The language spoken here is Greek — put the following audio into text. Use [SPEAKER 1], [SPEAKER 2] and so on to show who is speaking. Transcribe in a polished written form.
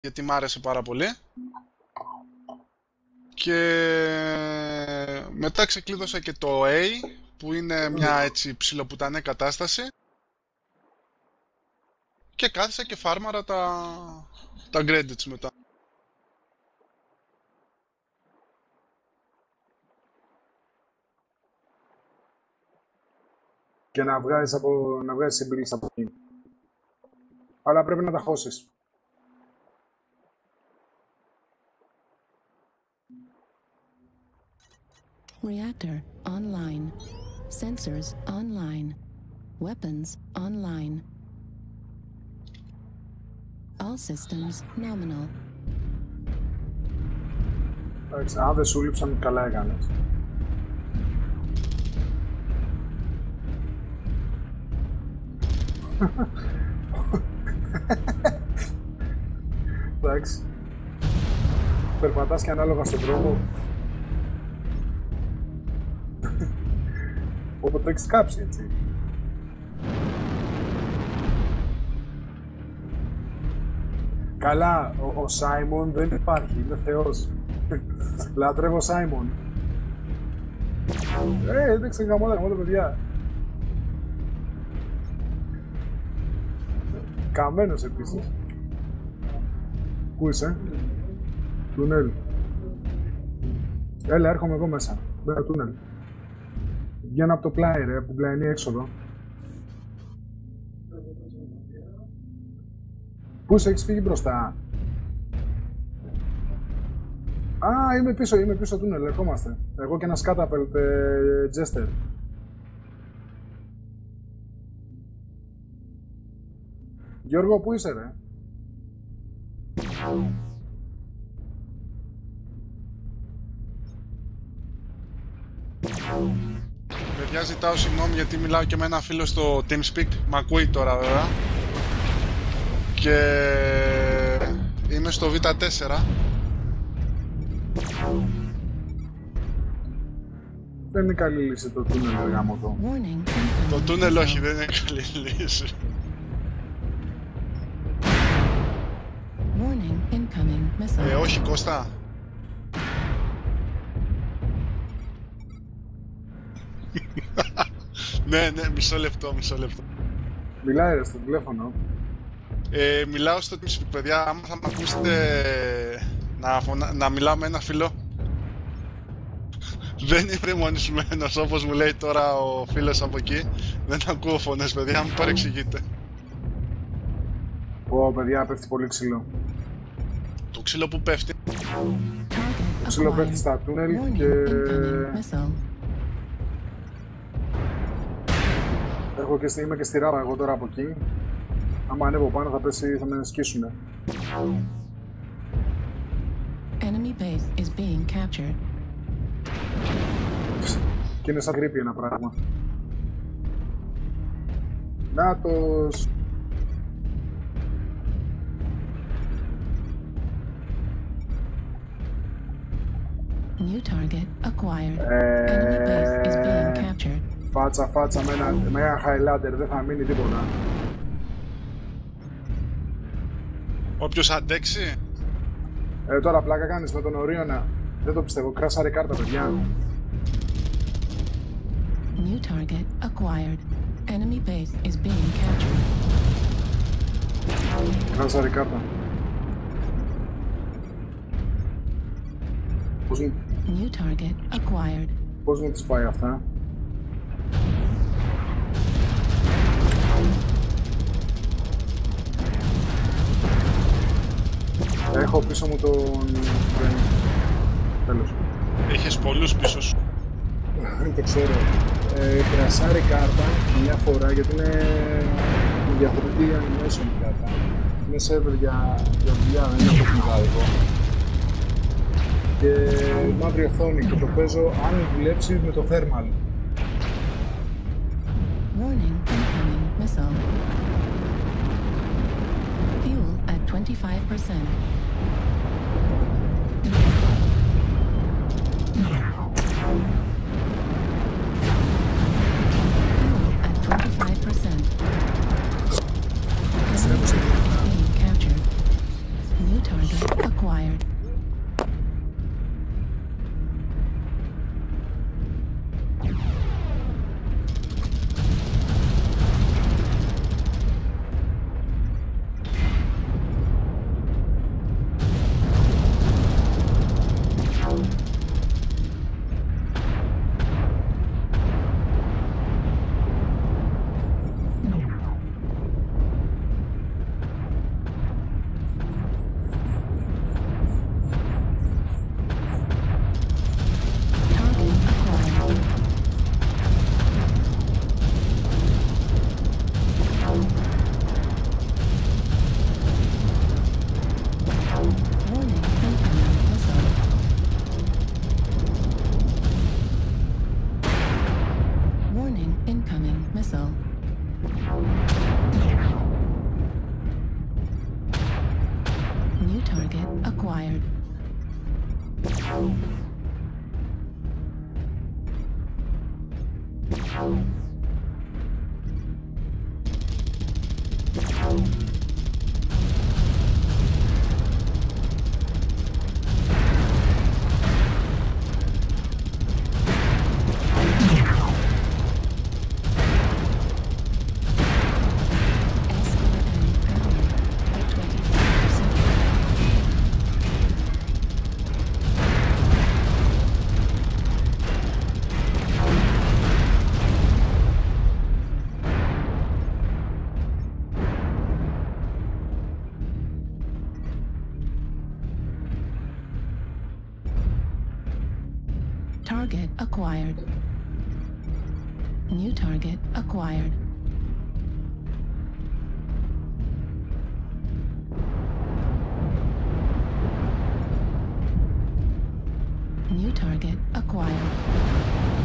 [SPEAKER 1] γιατί μ' άρεσε πάρα πολύ. Και μετά ξεκλείδωσα και το A, που είναι μια έτσι ψιλοπουτανέ κατάσταση. Και κάθισα και φάρμαρα τα credits μετά.
[SPEAKER 2] Και να βγάζεις εμπειρίες από εκεί. Αλλά πρέπει να τα χώσεις.
[SPEAKER 3] Reactor online. Sensors online. Weapons online. All systems nominal.
[SPEAKER 2] Εντάξει, αν δεν σου λείψαν, καλά έκανες. Εντάξει. Περπατάς και ανάλογα στον δρόμο. Όποτε έχεις κάψει, έτσι. Καλά, ο Σάιμον δεν υπάρχει, είναι θεός. Λατρεύω Σάιμον. Δεν ξεγαμώτα, παιδιά. Καμένος επίσης. Πού είσαι? Τούνελ. Έλα, έρχομαι εγώ μέσα. Μπαίνω τούνελ. Βγαίνω από το πλάι, ρε, που πλάι είναι έξοδο. Πού σε έχεις φύγει μπροστά? Α, είμαι πίσω τούνελ, ερχόμαστε. Εγώ και ένα σκάταπελτ Τζέστερ. Γιώργο, πού είσαι, ρε?
[SPEAKER 1] Παιδιά, ζητάω συγγνώμη γιατί μιλάω και με ένα φίλο στο TeamSpeak. Μ' ακούει τώρα βέβαια. Και είμαι στο Β4.
[SPEAKER 2] Δεν είναι καλή λύση το τούνελ, ρε γάμο το.
[SPEAKER 1] Το τούνελ όχι, δεν είναι καλή λύση. Όχι, Κώστα. Ναι, μισό λεπτό.
[SPEAKER 2] Μιλάει ρε στο τηλέφωνο.
[SPEAKER 1] Μιλάω στο TeamSpeak, παιδιά, άμα θα μ' ακούσετε να μιλάω με ένα φίλο. Δεν είμαι μονισμένος, όπως μου λέει τώρα ο φίλος από εκεί. Δεν ακούω φωνές, παιδιά, μου παρεξηγείτε.
[SPEAKER 2] Ω, παιδιά, πέφτει πολύ ξύλο.
[SPEAKER 1] Το ξύλο που πέφτει.
[SPEAKER 2] Το ξύλο πέφτει στα τούνελ και... Είμαι και στη ράβα εγώ τώρα από εκεί. Άμα ανέβω πάνω θα πέσει, θα με σκίσουνε.
[SPEAKER 3] Enemy base is being captured.
[SPEAKER 2] Και είναι σαν creepy ένα πράγμα. Νάτος!
[SPEAKER 3] New target acquired. Enemy base is being captured.
[SPEAKER 2] Φάτσα με ένα Highlander, δεν θα μείνει τίποτα.
[SPEAKER 1] Όποιος αντέξει.
[SPEAKER 2] Τώρα πλάκα κάνεις με τον Ορίωνα. Δεν το πιστεύω, κράσαρε κάρτα, παιδιά.
[SPEAKER 3] New target acquired. Enemy base is being captured.
[SPEAKER 2] Κράσαρε κάρτα.
[SPEAKER 3] New target acquired.
[SPEAKER 2] Πώς μου τις πάει αυτά? Έχω πίσω μου τον... Τέλος.
[SPEAKER 1] Έχεις πολλούς πίσω σου.
[SPEAKER 2] Δεν το ξέρω. Κρασάρει κάρτα μια φορά γιατί είναι διαφορετική animation η κάρτα. Είναι server για δουλειά, δεν έχω κνηδά εγώ. Και μαύρη οθόνη και το παίζω αν δουλέψει με το thermal.
[SPEAKER 3] Warning, incoming missile. Fuel at 25%. Being captured. New target. target acquired. New target acquired. Target acquired. New target acquired. New target acquired.